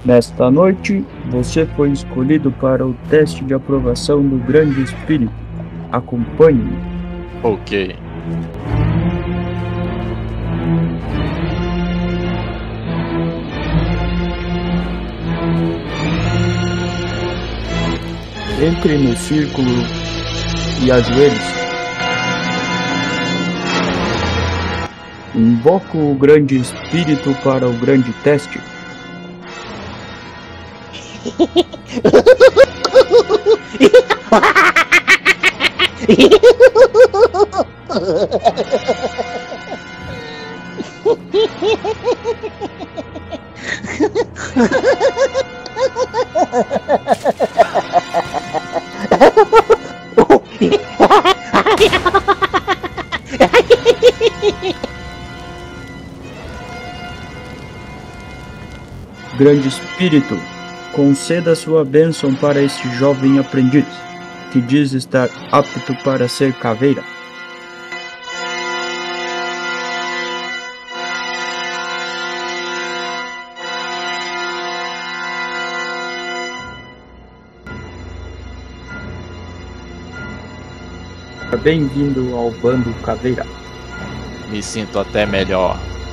Nesta noite, você foi escolhido para o teste de aprovação do Grande Espírito. Acompanhe-me. Ok. Entre no círculo e ajoelhe-se. Invoco o Grande Espírito para o grande teste. Grande Espírito, conceda sua bênção para este jovem aprendiz, que diz estar apto para ser caveira. Bem-vindo ao bando caveira. Me sinto até melhor.